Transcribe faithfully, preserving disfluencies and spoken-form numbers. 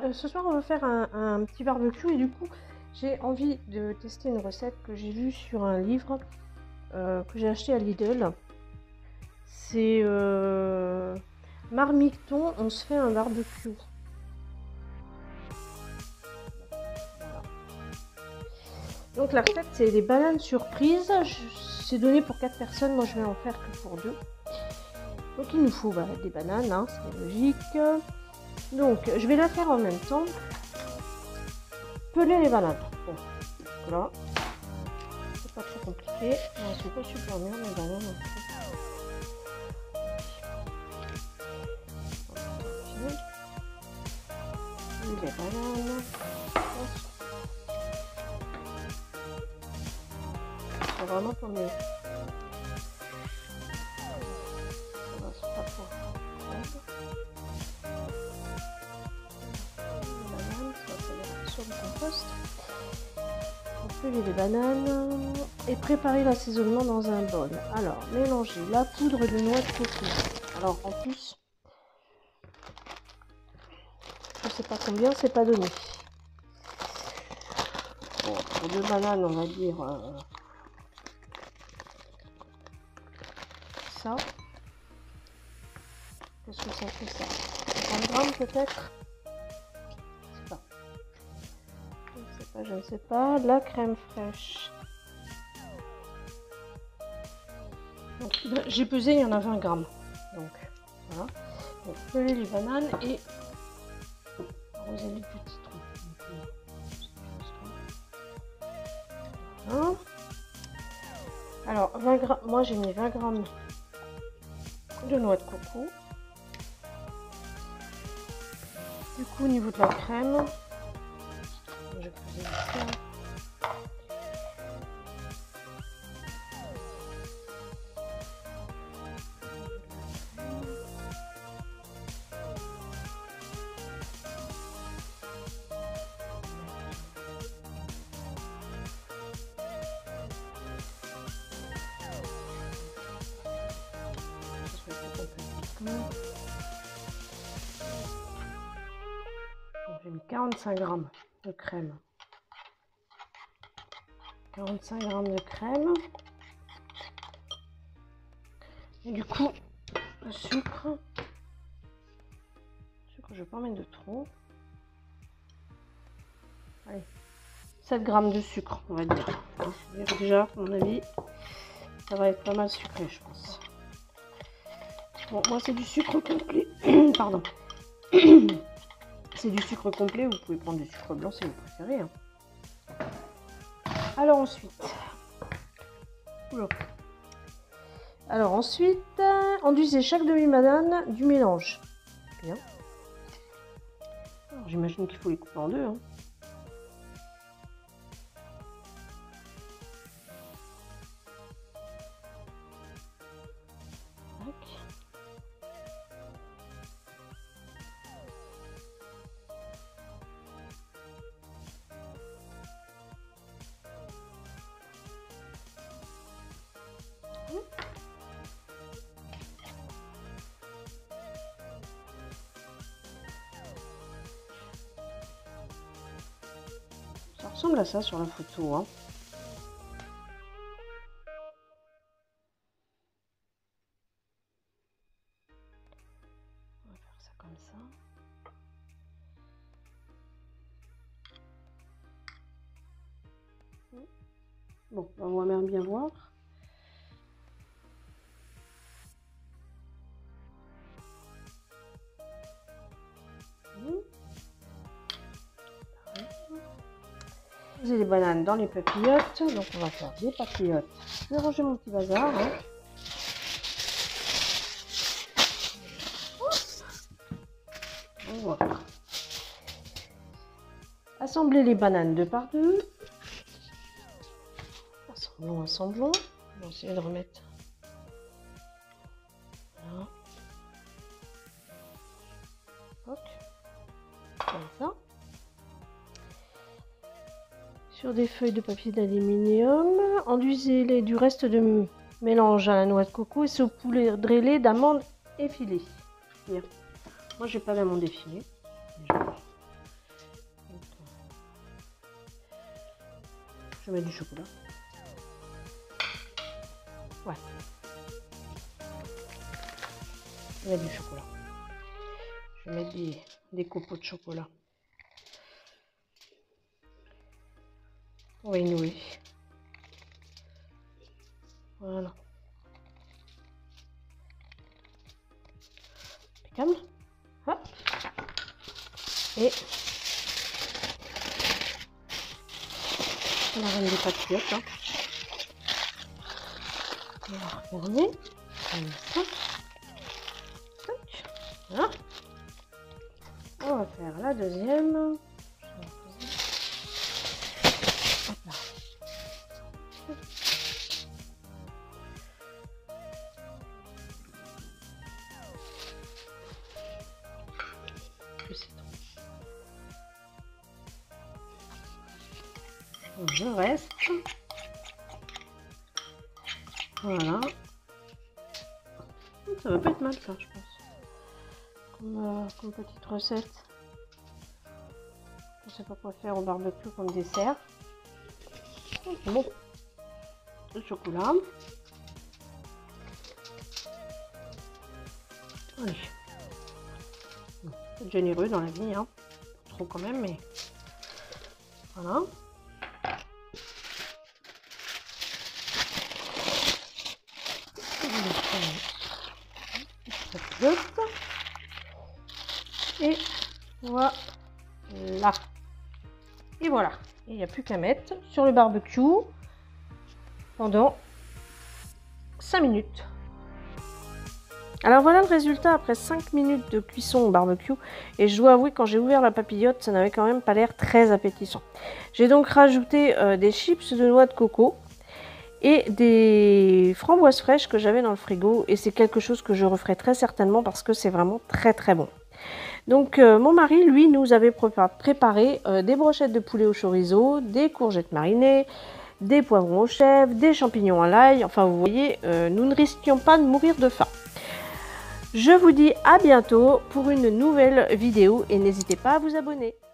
euh, ce soir on va faire un, un petit barbecue et du coup j'ai envie de tester une recette que j'ai vue sur un livre euh, que j'ai acheté à Lidl. C'est euh, Marmiton, on se fait un barbecue. Voilà. Donc la recette c'est des bananes surprises. C'est donné pour quatre personnes, moi je vais en faire que pour deux. Donc il nous faut bah, des bananes, hein, c'est logique. Donc je vais la faire en même temps. Peler les bananes. Bon, voilà. C'est pas trop compliqué. Non, c'est pas super bien les bananes. En fait. Les bananes. C'est vraiment pas mieux. Ça va, c'est pas trop. Sur le compost, on peler les bananes et préparer l'assaisonnement dans un bol. Alors, mélanger la poudre de noix de coco. Alors, en plus, je sais pas combien, c'est pas donné. Bon, pour deux bananes, on va dire euh, ça. Qu'est-ce que ça fait ça? cinquante grammes peut-être? Je ne sais pas, de la crème fraîche. J'ai pesé, il y en a vingt grammes. Donc voilà. Donc peler les bananes et arroser les petits trous. Voilà. Alors vingt grammes, moi j'ai mis vingt grammes de noix de coco. Du coup au niveau de la crème, je faisais ça. J'ai mis quarante-cinq grammes de crème. quarante-cinq grammes de crème. Et du coup, le sucre. Le sucre, je vais pas en mettre de trop. Allez, sept grammes de sucre, on va dire. Déjà, à mon avis, ça va être pas mal sucré, je pense. Bon, moi, c'est du sucre complet. Pardon. C'est du sucre complet, vous pouvez prendre du sucre blanc si vous préférez. Hein. Alors ensuite, Oula. alors ensuite, enduisez chaque demi-banane du mélange. Bien. J'imagine qu'il faut les couper en deux. Hein. Ça ressemble à ça sur la photo. Hein. On va faire ça comme ça. Bon, on va bien voir. J'ai les bananes dans les papillotes, donc on va faire des papillotes. Je vais ranger mon petit bazar. Hein. Voilà. Assembler les bananes deux par deux. Assemblons, assemblons. On va essayer de remettre. Voilà. Hop. Comme ça. Sur des feuilles de papier d'aluminium, enduisez-les du reste de mélange à la noix de coco et saupoudrez-les d'amandes effilées. Bien. Moi, j'ai pas d'amandes effilées. Je mets du chocolat. Ouais. Je mets du chocolat. Je mets des, des copeaux de chocolat. Oui, oui. Voilà. Calme. Hop. Et la reine des papillotes. Hein. On va refermer. Comme ça. Voilà. On va faire la deuxième. Hop là. Je reste. Voilà. Ça va pas être mal ça, je pense. Comme, euh, comme petite recette. Je sais pas quoi faire au barbecue comme dessert. Bon. Le chocolat. Allez. C'est généreux dans la vie, hein. Pas trop quand même, mais voilà. Et voilà. Et voilà. Et il n'y a plus qu'à mettre sur le barbecue pendant cinq minutes. Alors voilà le résultat après cinq minutes de cuisson au barbecue. Et je dois avouer, quand j'ai ouvert la papillote, ça n'avait quand même pas l'air très appétissant. J'ai donc rajouté euh, des chips de noix de coco et des framboises fraîches que j'avais dans le frigo. Et c'est quelque chose que je referai très certainement parce que c'est vraiment très très bon. Donc euh, mon mari, lui, nous avait préparé euh, des brochettes de poulet au chorizo, des courgettes marinées, des poivrons au chèvre, des champignons à l'ail. Enfin vous voyez, euh, nous ne risquions pas de mourir de faim. Je vous dis à bientôt pour une nouvelle vidéo et n'hésitez pas à vous abonner.